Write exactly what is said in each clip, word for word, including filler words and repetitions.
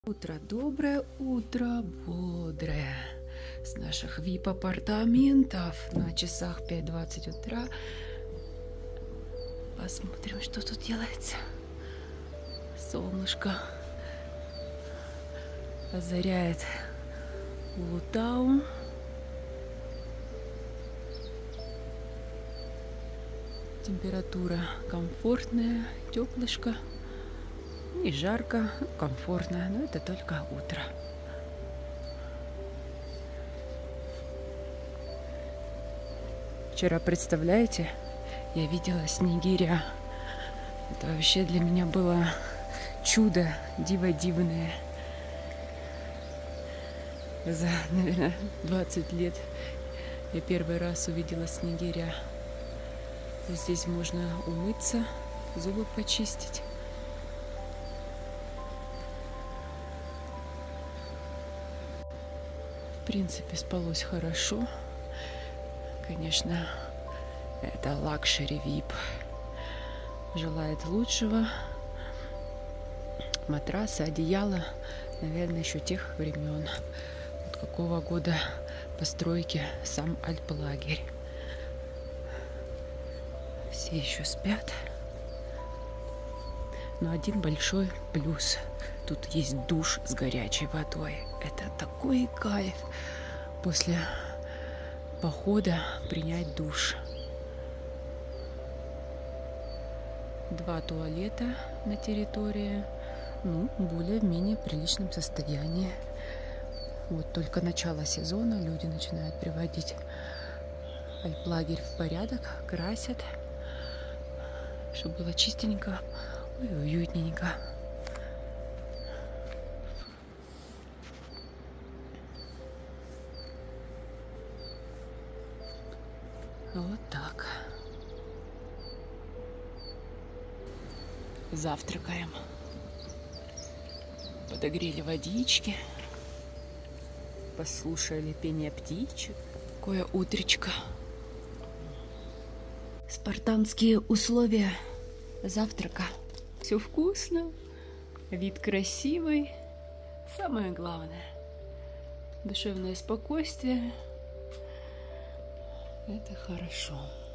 Утро доброе, утро бодрое. С наших вип-апартаментов на часах пять двадцать утра. Посмотрим, что тут делается. Солнышко озаряет Улутау. Температура комфортная, теплышко. Не жарко, комфортно, но это только утро. Вчера, представляете, я видела снегиря. Это вообще для меня было чудо, диво дивное. За, наверное, двадцать лет я первый раз увидела снегиря. Здесь можно умыться, зубы почистить. В принципе, спалось хорошо. Конечно, это лакшери вип. Желает лучшего. Матрасы, одеяло, наверное, еще тех времен. Вот какого года постройки сам альплагерь. Все еще спят. Но один большой плюс. Тут есть душ с горячей водой. Это такой кайф после похода принять душ. Два туалета на территории, ну, более-менее приличном состоянии. Вот только начало сезона, люди начинают приводить альплагерь в порядок, красят, чтобы было чистенько и уютненько. Вот так. Завтракаем. Подогрели водички. Послушали пение птичек. Какое утречко. Спартанские условия завтрака. Все вкусно. Вид красивый. Самое главное. Душевное спокойствие. Это хорошо.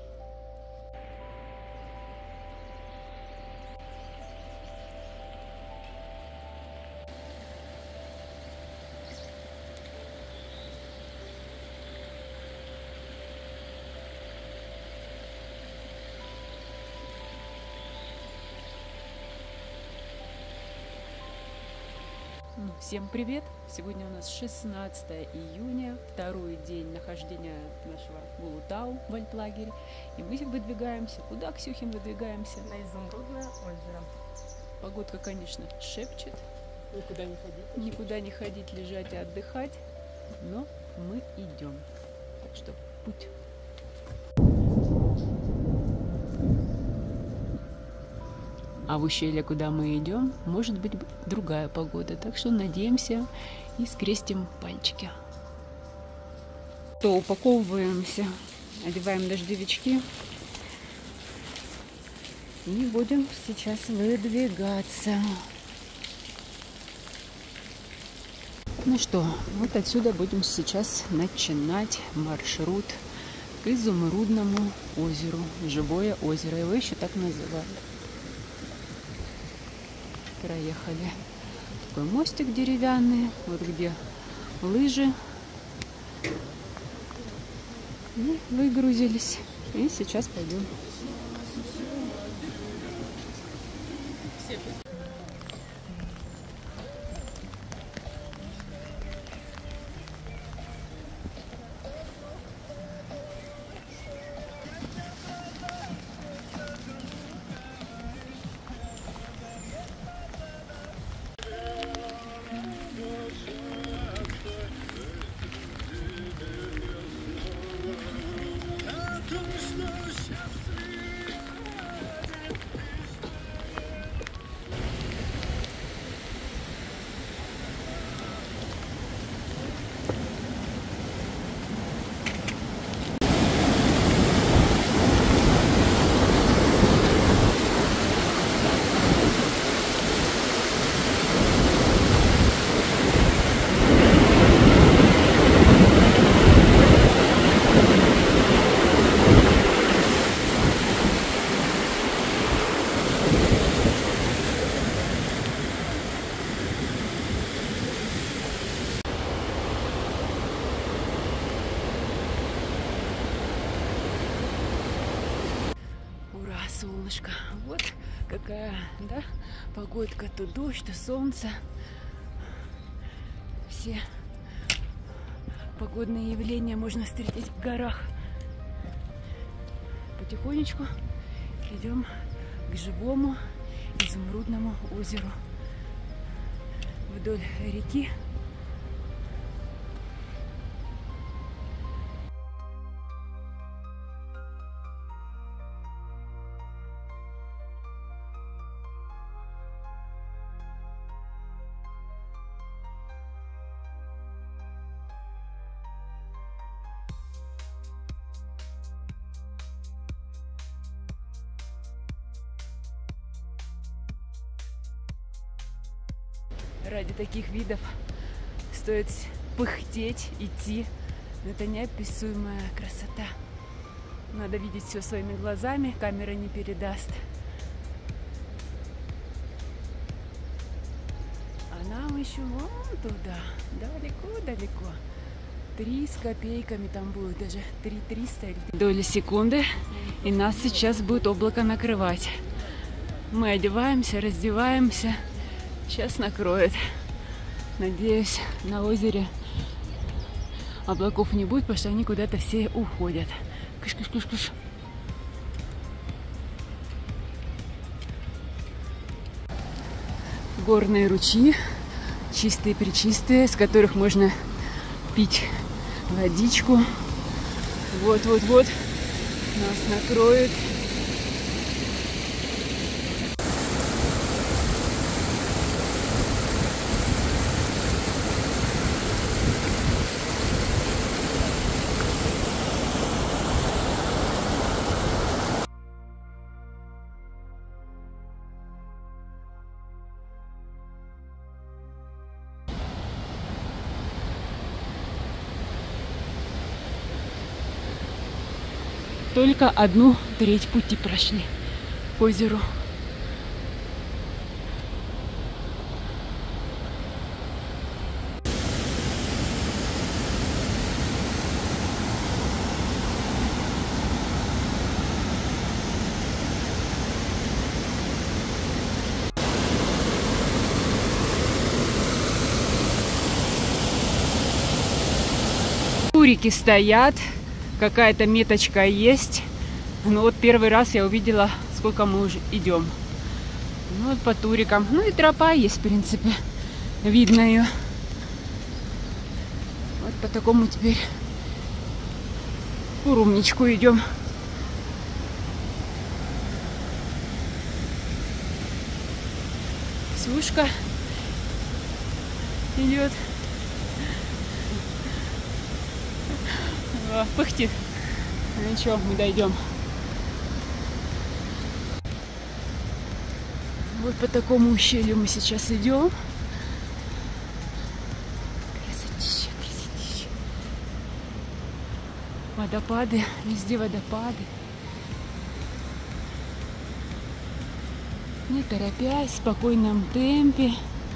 Ну, всем привет! Сегодня у нас шестнадцатое июня, второй день нахождения нашего Улутау в альплагере. И мы выдвигаемся. Куда, Ксюхин, выдвигаемся? На Изумрудное озеро. Погодка, конечно, шепчет. Никуда не ходить. Никуда не ходить, лежать и отдыхать. Но мы идем. Так что путь. А в ущелье, куда мы идем, может быть другая погода. Так что надеемся и скрестим пальчики. То упаковываемся, одеваем дождевички и будем сейчас выдвигаться. Ну что, вот отсюда будем сейчас начинать маршрут к Изумрудному озеру. Живое озеро, его еще так называют. Проехали. Такой мостик деревянный, вот где лыжи. И выгрузились. И сейчас пойдем. солнышко. Вот какая, да, погодка. То дождь, то солнце. Все погодные явления можно встретить в горах. Потихонечку идем к живому изумрудному озеру вдоль реки. Ради таких видов стоит пыхтеть, идти. Это неописуемая красота. Надо видеть все своими глазами, камера не передаст. А нам еще вон туда, далеко-далеко. Три с копейками там будет, даже три триста или доли секунды. И нас сейчас будет облако накрывать. Мы одеваемся, раздеваемся. Сейчас накроет. Надеюсь, на озере облаков не будет, потому что они куда-то все уходят. Кыш-кыш-кыш-кыш. Горные ручьи, чистые-пречистые, с которых можно пить водичку. Вот-вот-вот нас накроет. Только одну треть пути прошли к озеру. Турики стоят. Какая-то меточка есть. Ну вот первый раз я увидела, сколько мы уже идем. Ну вот по турикам. Ну и тропа есть, в принципе. Видно ее. Вот по такому теперь курумничку идем. Сушка идет. Пыхтит. Ну ничего, мы дойдем. Вот по такому ущелью мы сейчас идем. Красотища, красотища. Водопады, везде водопады. Не торопясь, в спокойном темпе.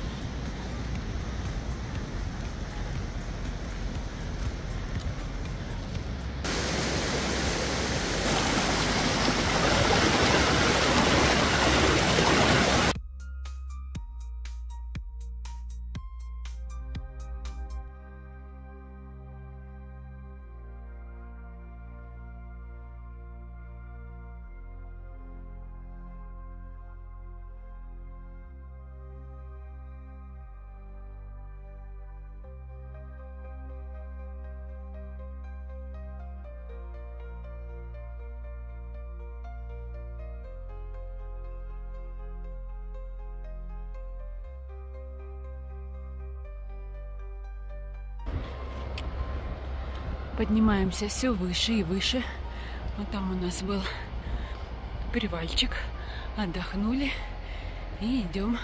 Поднимаемся все выше и выше. Вот там у нас был привальчик. Отдохнули и идем.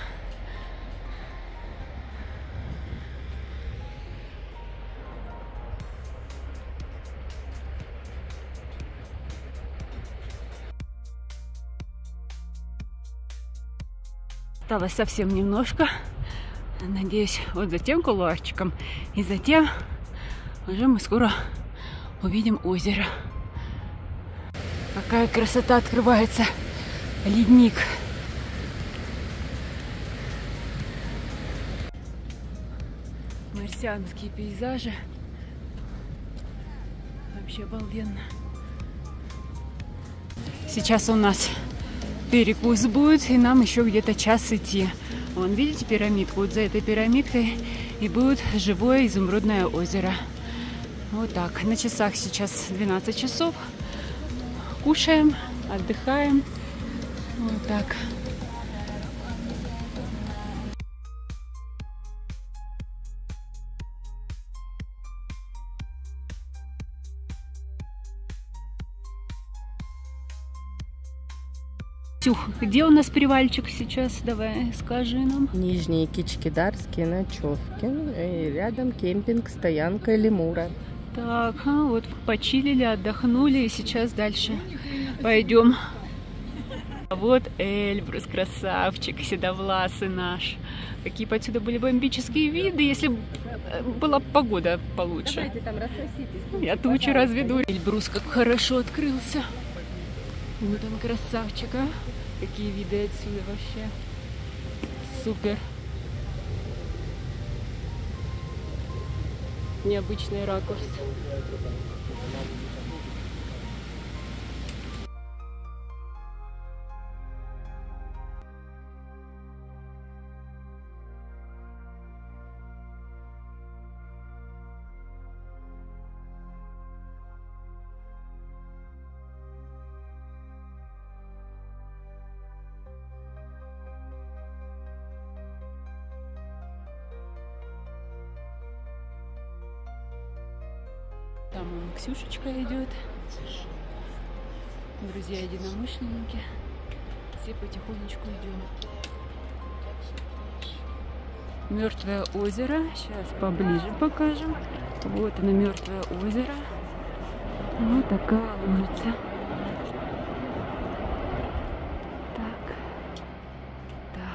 Осталось совсем немножко. Надеюсь, вот за тем кулуарчиком и затем уже мы скоро увидим озеро. Какая красота открывается ледник. Марсианские пейзажи. Вообще обалденно. Сейчас у нас перекус будет, и нам еще где-то час идти. Вон, видите пирамидку? Вот за этой пирамидкой и будет живое изумрудное озеро. Вот так. На часах сейчас двенадцать часов. Кушаем, отдыхаем. Вот так. Ксюх, где у нас привальчик сейчас? Давай, скажи нам. Нижние Кичкидарские ночевки. И рядом кемпинг, стоянка Лемура. Так, а вот почилили, отдохнули, и сейчас дальше пойдем. А вот Эльбрус, красавчик, седовласый наш. Какие бы отсюда были бомбические виды, если бы была погода получше. Давайте там рассоситесь. Я тучу разведу. Эльбрус как хорошо открылся. Вот он красавчик, а? Какие виды отсюда вообще. Супер. Необычный ракурс. Там вон Ксюшечка идет. Друзья единомышленники. Все потихонечку идем. Мертвое озеро. Сейчас поближе покажем. Вот оно, мертвое озеро. Вот такая улица. Так. Так.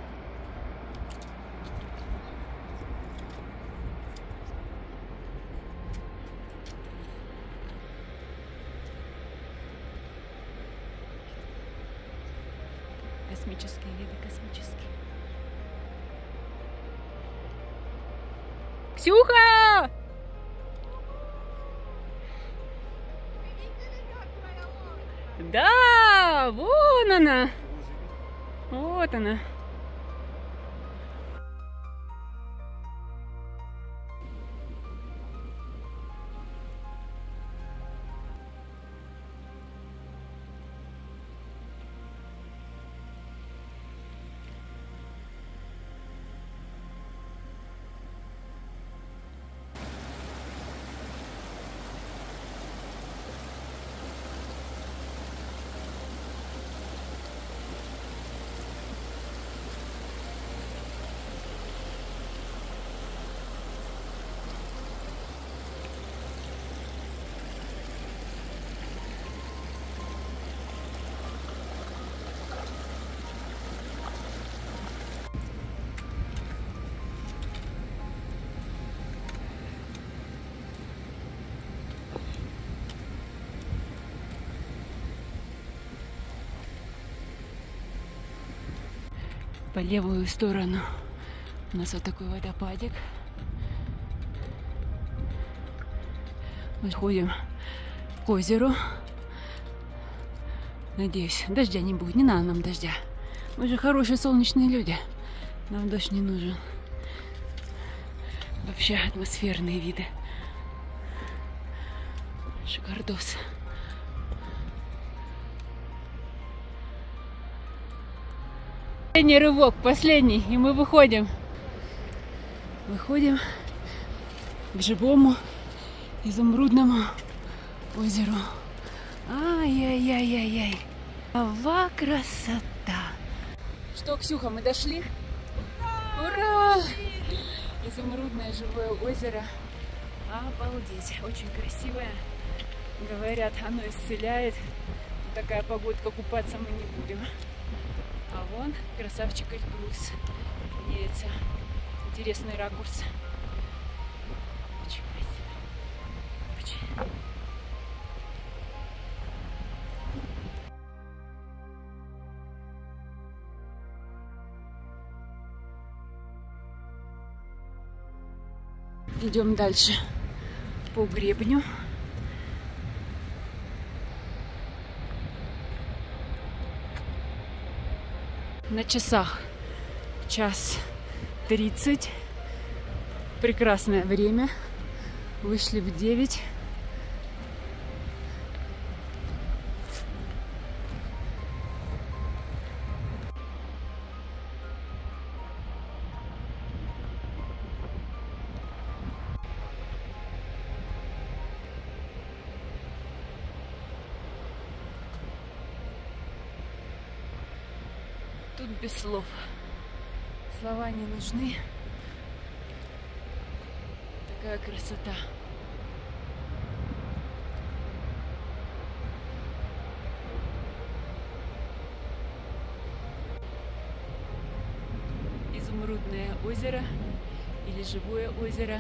Космические виды, космические. Ксюха! Да, вон она. Вот она. По левую сторону у нас вот такой водопадик. Мы ходим к озеру. Надеюсь, дождя не будет. Не надо нам дождя. Мы же хорошие солнечные люди. Нам дождь не нужен. Вообще атмосферные виды. Шикардос. Последний рывок, последний, и мы выходим. Выходим к живому изумрудному озеру. Ай-яй-яй-яй-яй. Ава красота. Что, Ксюха, мы дошли? Ура! Изумрудное живое озеро. Обалдеть, очень красивое. Говорят, оно исцеляет. Такая погодка, купаться мы не будем. А вон красавчик Эльбрус. Видится. Интересный ракурс. Очень красиво. Очень. Идем дальше по гребню. На часах час тридцать. Прекрасное время. Вышли в девять. Тут без слов. Слова не нужны. Такая красота. Изумрудное озеро или живое озеро.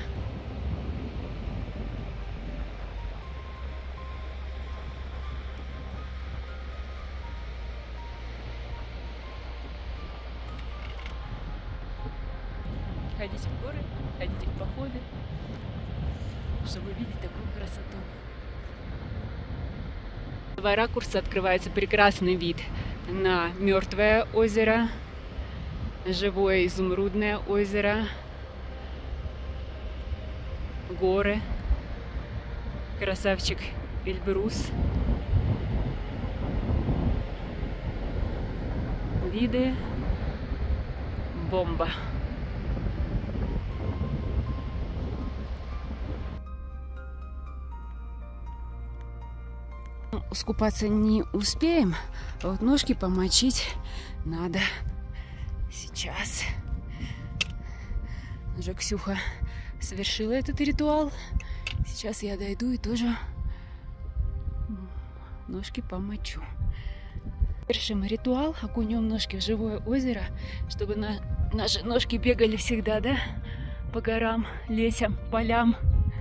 Ходите в горы, ходите в походы, чтобы видеть такую красоту. С этого ракурса открывается прекрасный вид на Мертвое озеро, живое изумрудное озеро, горы, красавчик Эльбрус. Виды бомба. Скупаться не успеем, а вот ножки помочить надо сейчас. Уже Ксюха совершила этот ритуал. Сейчас я дойду и тоже ножки помочу. Совершим ритуал, окунем ножки в живое озеро, чтобы на, наши ножки бегали всегда, да, по горам, лесям, полям.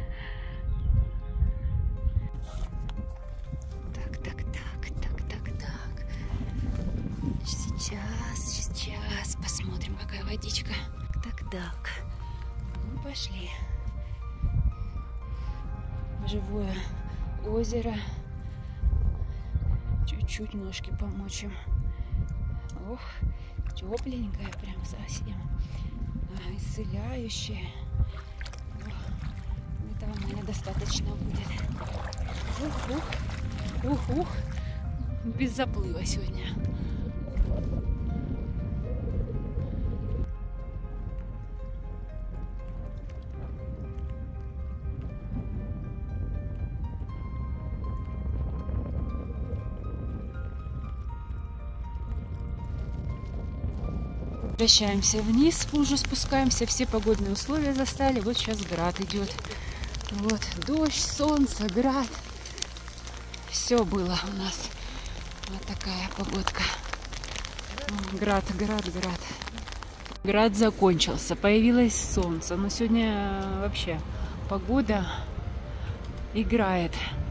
Сейчас, сейчас посмотрим, какая водичка. Так, так. Ну, пошли. Живое озеро. Чуть-чуть ножки помочим. Ох, тепленькая прям совсем. А, исцеляющая. Этого мне достаточно будет. Ух, ух, ух, ух. Без заплыва сегодня. Возвращаемся вниз, уже спускаемся, все погодные условия застали. Вот сейчас град идет. Вот дождь, солнце, град. Все было у нас. Вот такая погодка. Град, град, град. Град закончился, появилось солнце. Но сегодня вообще погода играет.